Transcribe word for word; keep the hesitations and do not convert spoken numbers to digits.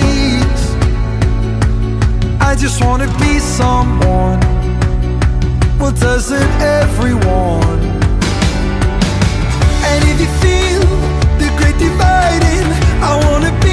peace. I just wanna be someone. Well, doesn't everyone? And if you feel the great dividing, I wanna be